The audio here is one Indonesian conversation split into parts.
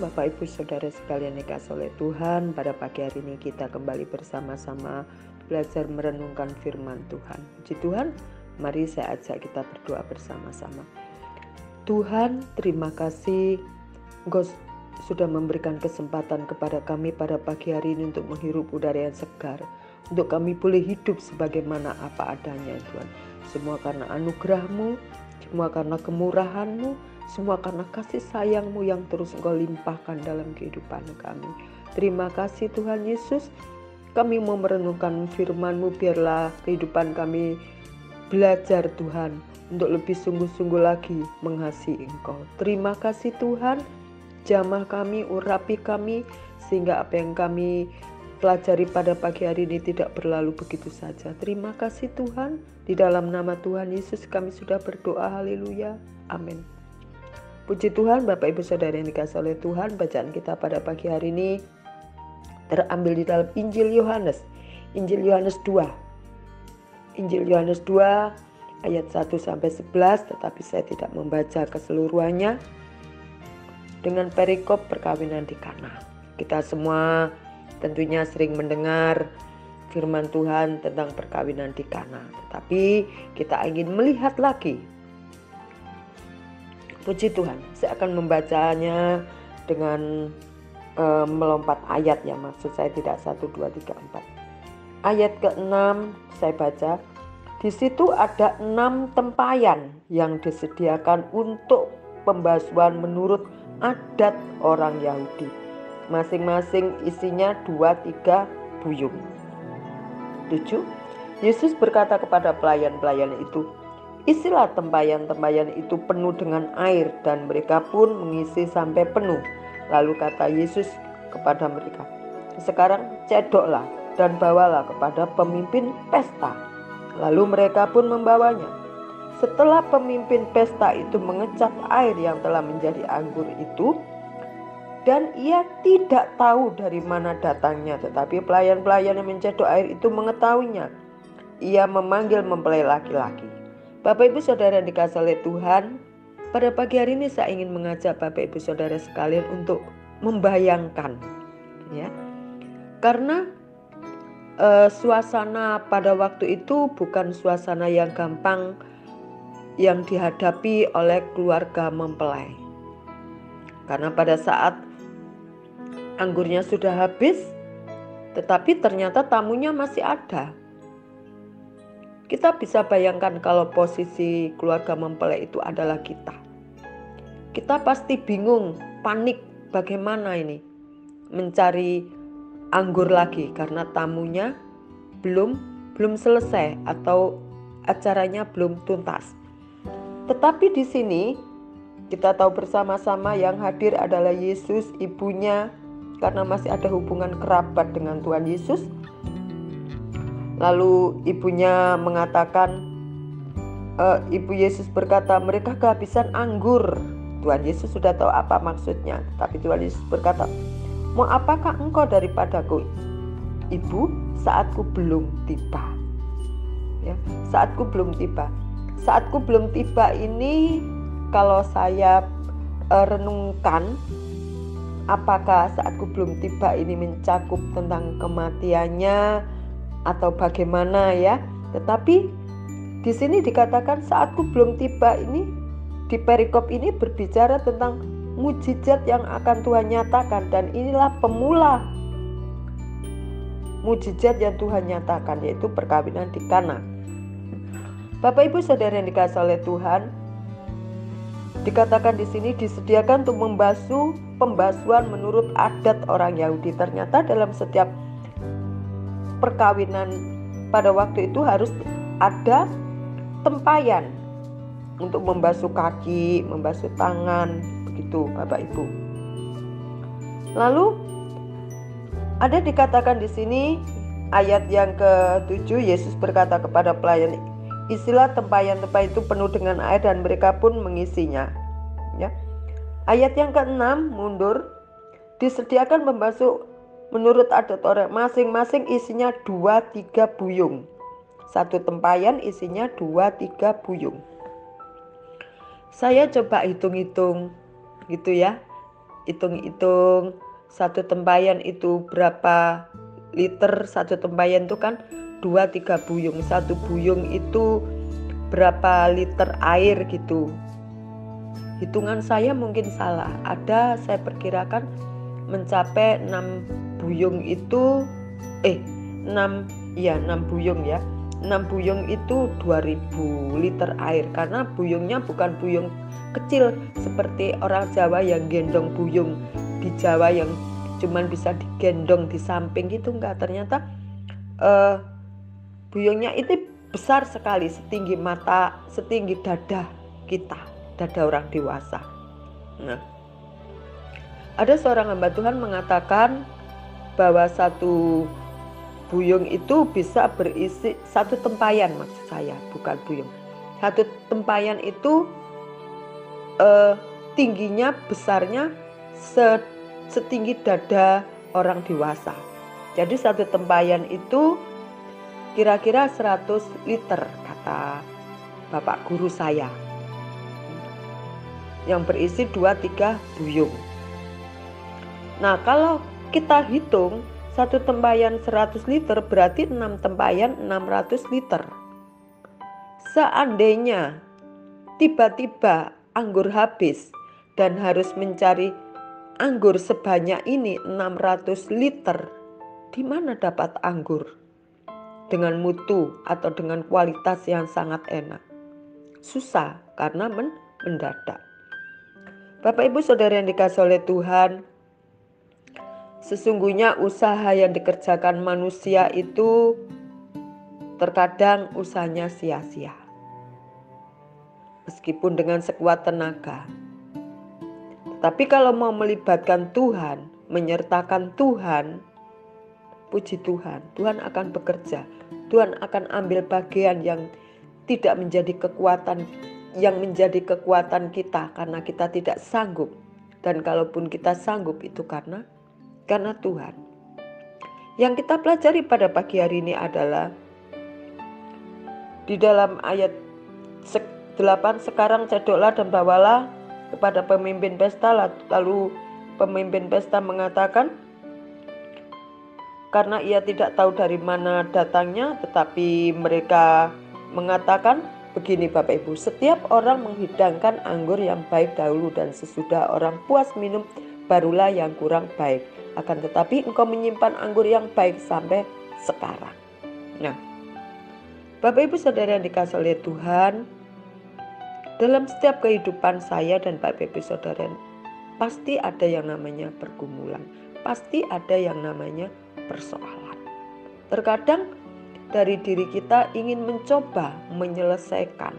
Bapak Ibu Saudara sekalian dikasihi oleh Tuhan, pada pagi hari ini kita kembali bersama-sama belajar merenungkan firman Tuhan. Puji Tuhan, mari saya ajak kita berdoa bersama-sama. Tuhan, terima kasih Engkau sudah memberikan kesempatan kepada kami pada pagi hari ini untuk menghirup udara yang segar, untuk kami boleh hidup sebagaimana apa adanya Tuhan. Semua karena anugerah-Mu, semua karena kemurahan-Mu, semua karena kasih sayang-Mu yang terus Engkau limpahkan dalam kehidupan kami. Terima kasih Tuhan Yesus. Kami mau merenungkan firman-Mu, biarlah kehidupan kami belajar Tuhan untuk lebih sungguh-sungguh lagi mengasihi Engkau. Terima kasih Tuhan, jamah kami, urapi kami, sehingga apa yang kami pelajari pada pagi hari ini tidak berlalu begitu saja. Terima kasih Tuhan, di dalam nama Tuhan Yesus kami sudah berdoa, haleluya, amin. Puji Tuhan, Bapak Ibu Saudara yang dikasihi oleh Tuhan, bacaan kita pada pagi hari ini terambil di dalam Injil Yohanes 2. Injil Yohanes 2 ayat 1-11, tetapi saya tidak membaca keseluruhannya, dengan perikop perkawinan di Kana. Kita semua tentunya sering mendengar firman Tuhan tentang perkawinan di Kana, tetapi kita ingin melihat lagi. Puji Tuhan, saya akan membacanya dengan melompat ayat ya, maksud saya tidak 1, 2, 3, 4. Ayat ke-6 saya baca. Di situ ada 6 tempayan yang disediakan untuk pembasuhan menurut adat orang Yahudi. Masing-masing isinya 2-3 buyung. 7. Yesus berkata kepada pelayan-pelayan itu, isilah tempayan-tempayan itu penuh dengan air, dan mereka pun mengisi sampai penuh. Lalu kata Yesus kepada mereka, sekarang cedoklah dan bawalah kepada pemimpin pesta. Lalu mereka pun membawanya. Setelah pemimpin pesta itu mengecap air yang telah menjadi anggur itu, dan ia tidak tahu dari mana datangnya, tetapi pelayan-pelayan yang mencedok air itu mengetahuinya. Ia memanggil mempelai laki-laki. Bapak Ibu Saudara yang dikasihi oleh Tuhan, pada pagi hari ini saya ingin mengajak Bapak Ibu Saudara sekalian untuk membayangkan, ya, karena suasana pada waktu itu bukan suasana yang gampang yang dihadapi oleh keluarga mempelai. Karena pada saat anggurnya sudah habis, tetapi ternyata tamunya masih ada. Kita bisa bayangkan kalau posisi keluarga mempelai itu adalah kita. Kita pasti bingung, panik, bagaimana ini mencari anggur lagi karena tamunya belum selesai atau acaranya belum tuntas. Tetapi di sini kita tahu bersama-sama yang hadir adalah Yesus, ibunya, karena masih ada hubungan kerabat dengan Tuhan Yesus. Lalu ibunya mengatakan, Ibu Yesus berkata, mereka kehabisan anggur. Tuhan Yesus sudah tahu apa maksudnya, tapi Tuhan Yesus berkata, mau apakah engkau daripadaku, Ibu? Saatku belum tiba. Ya, saatku belum tiba. Saatku belum tiba ini, kalau saya renungkan, apakah saatku belum tiba ini mencakup tentang kematiannya atau bagaimana ya? Tetapi di sini dikatakan saatku belum tiba ini, di perikop ini berbicara tentang mujizat yang akan Tuhan nyatakan, dan inilah pemula mujizat yang Tuhan nyatakan, yaitu perkawinan di Kana. Bapak Ibu Saudara yang dikasihi oleh Tuhan, dikatakan di sini disediakan untuk membasuh pembasuhan menurut adat orang Yahudi. Ternyata dalam setiap perkawinan pada waktu itu harus ada tempayan untuk membasuh kaki, membasuh tangan, begitu Bapak Ibu. Lalu ada dikatakan di sini ayat yang ke-7, Yesus berkata kepada pelayan, isilah tempayan-tempayan itu penuh dengan air, dan mereka pun mengisinya. Ya. Ayat yang ke-6 mundur, disediakan membasuh menurut adat orang, masing-masing isinya 2-3 buyung. Satu tempayan isinya 2-3 buyung. Saya coba hitung-hitung gitu ya. hitung-hitung satu tempayan itu berapa liter, satu tempayan itu kan 2-3 buyung, satu buyung itu berapa liter air gitu. Hitungan saya mungkin salah, saya perkirakan mencapai 6 buyung itu 6 buyung ya. 6 buyung itu 2000 liter air, karena buyungnya bukan buyung kecil seperti orang Jawa yang gendong buyung di Jawa yang cuman bisa digendong di samping gitu, enggak. Ternyata buyungnya itu besar sekali, setinggi mata, setinggi dada kita, dada orang dewasa. Nah, ada seorang hamba Tuhan mengatakan bahwa satu buyung itu bisa berisi, satu tempayan maksud saya, bukan buyung. Satu tempayan itu tingginya, besarnya setinggi dada orang dewasa. Jadi satu tempayan itu kira-kira 100 liter kata bapak guru saya, yang berisi 2-3 buyung. Nah, kalau kita hitung satu tempayan 100 liter berarti 6 tempayan 600 liter. Seandainya tiba-tiba anggur habis dan harus mencari anggur sebanyak ini 600 liter, di mana dapat anggur dengan mutu atau dengan kualitas yang sangat enak? Susah, karena mendadak. Bapak Ibu Saudara yang dikasihi oleh Tuhan, sesungguhnya usaha yang dikerjakan manusia itu terkadang usahanya sia-sia. Meskipun dengan sekuat tenaga. Tapi kalau mau melibatkan Tuhan, menyertakan Tuhan, puji Tuhan, Tuhan akan bekerja. Tuhan akan ambil bagian yang tidak menjadi kekuatan, yang menjadi kekuatan kita karena kita tidak sanggup. Dan kalaupun kita sanggup itu karena Tuhan. Yang kita pelajari pada pagi hari ini adalah di dalam ayat 8, sekarang cedoklah dan bawalah kepada pemimpin pesta. Lalu pemimpin pesta mengatakan, karena ia tidak tahu dari mana datangnya, tetapi mereka mengatakan begini Bapak Ibu, setiap orang menghidangkan anggur yang baik dahulu, dan sesudah orang puas minum barulah yang kurang baik. Akan tetapi engkau menyimpan anggur yang baik sampai sekarang. Nah, Bapak Ibu Saudara yang dikasihi oleh Tuhan, dalam setiap kehidupan saya dan Bapak Ibu Saudara, pasti ada yang namanya pergumulan, pasti ada yang namanya persoalan. Terkadang dari diri kita ingin mencoba menyelesaikan,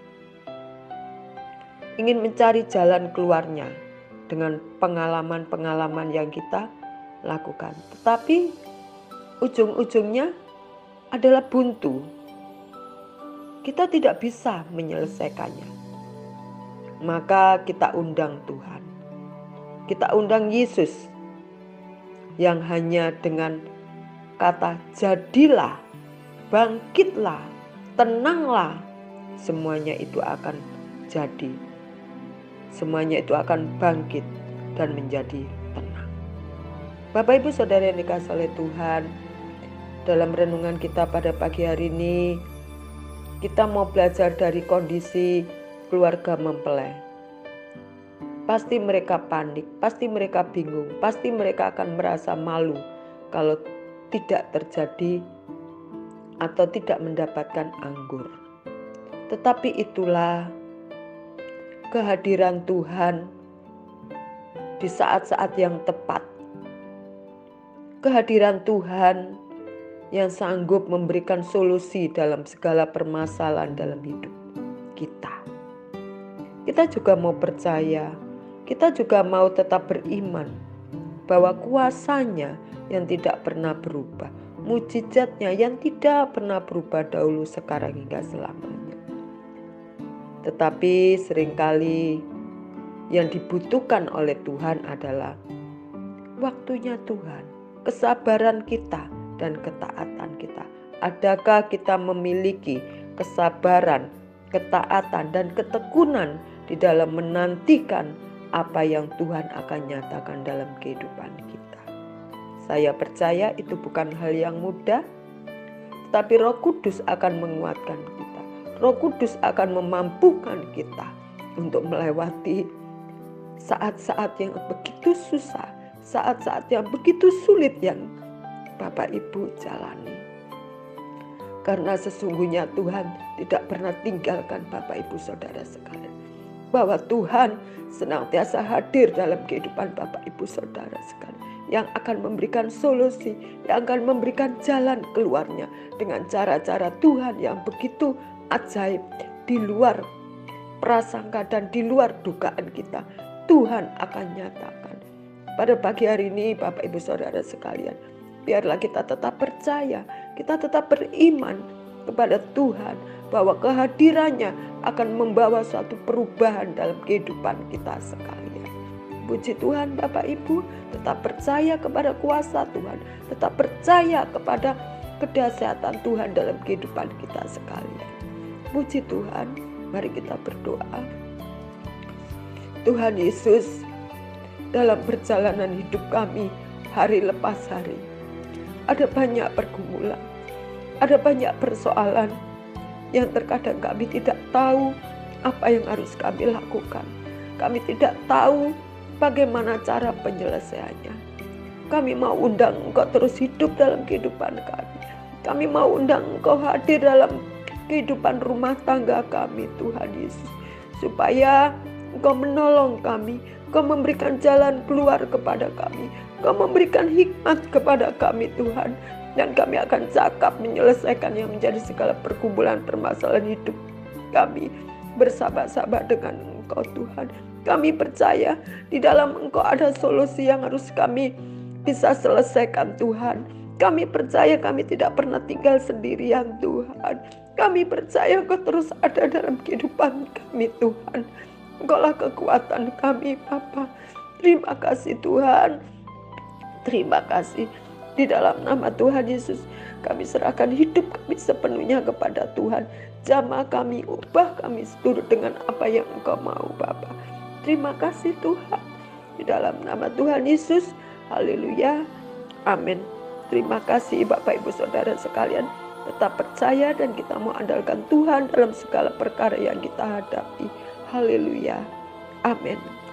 ingin mencari jalan keluarnya dengan pengalaman-pengalaman yang kita lakukan. Tetapi ujung-ujungnya adalah buntu. Kita tidak bisa menyelesaikannya. Maka kita undang Tuhan. Kita undang Yesus yang hanya dengan kata jadilah, bangkitlah, tenanglah, semuanya itu akan jadi. Semuanya itu akan bangkit dan menjadi tenang. Bapak Ibu Saudara yang dikasihi oleh Tuhan, dalam renungan kita pada pagi hari ini, kita mau belajar dari kondisi keluarga mempelai. Pasti mereka panik, pasti mereka bingung, pasti mereka akan merasa malu kalau tidak terjadi atau tidak mendapatkan anggur. Tetapi itulah kehadiran Tuhan di saat-saat yang tepat. Kehadiran Tuhan yang sanggup memberikan solusi dalam segala permasalahan dalam hidup kita. Kita juga mau percaya, kita juga mau tetap beriman bahwa kuasanya yang tidak pernah berubah, mujizatnya yang tidak pernah berubah dahulu, sekarang hingga selamanya. Tetapi seringkali yang dibutuhkan oleh Tuhan adalah waktunya Tuhan, kesabaran kita dan ketaatan kita. Adakah kita memiliki kesabaran, ketaatan dan ketekunan di dalam menantikan apa yang Tuhan akan nyatakan dalam kehidupan kita. Saya percaya itu bukan hal yang mudah, tetapi Roh Kudus akan menguatkan kita. Roh Kudus akan memampukan kita untuk melewati saat-saat yang begitu susah, saat-saat yang begitu sulit yang Bapak Ibu jalani. Karena sesungguhnya Tuhan tidak pernah tinggalkan Bapak Ibu Saudara sekalian. Bahwa Tuhan senantiasa hadir dalam kehidupan Bapak Ibu Saudara sekalian, yang akan memberikan solusi, yang akan memberikan jalan keluarnya dengan cara-cara Tuhan yang begitu ajaib, di luar prasangka dan di luar dugaan kita. Tuhan akan nyatakan. Pada pagi hari ini Bapak Ibu Saudara sekalian, biarlah kita tetap percaya, kita tetap beriman kepada Tuhan, bahwa kehadirannya akan membawa suatu perubahan dalam kehidupan kita sekalian. Puji Tuhan Bapak Ibu, tetap percaya kepada kuasa Tuhan, tetap percaya kepada kedahsyatan Tuhan dalam kehidupan kita sekalian. Puji Tuhan, mari kita berdoa. Tuhan Yesus, dalam perjalanan hidup kami hari lepas hari, ada banyak pergumulan, ada banyak persoalan yang terkadang kami tidak tahu apa yang harus kami lakukan. Kami tidak tahu bagaimana cara penyelesaiannya. Kami mau undang Engkau terus hidup dalam kehidupan kami. Kami mau undang Engkau hadir dalam kehidupan rumah tangga kami, Tuhan Yesus. Supaya Engkau menolong kami, Engkau memberikan jalan keluar kepada kami, Engkau memberikan hikmat kepada kami, Tuhan. Dan kami akan cakap menyelesaikan yang menjadi segala pergumulan permasalahan hidup kami bersama-sama dengan Engkau, Tuhan. Kami percaya di dalam Engkau ada solusi yang harus kami bisa selesaikan, Tuhan. Kami percaya kami tidak pernah tinggal sendirian, Tuhan. Kami percaya Engkau terus ada dalam kehidupan kami, Tuhan. Engkaulah kekuatan kami, Bapa. Terima kasih, Tuhan. Terima kasih. Di dalam nama Tuhan Yesus, kami serahkan hidup kami sepenuhnya kepada Tuhan. Jamah kami, ubah kami seturut dengan apa yang Engkau mau, Bapa. Terima kasih, Tuhan. Di dalam nama Tuhan Yesus, haleluya, amin. Terima kasih Bapak Ibu Saudara sekalian. Tetap percaya dan kita mau andalkan Tuhan dalam segala perkara yang kita hadapi. Haleluya, amin.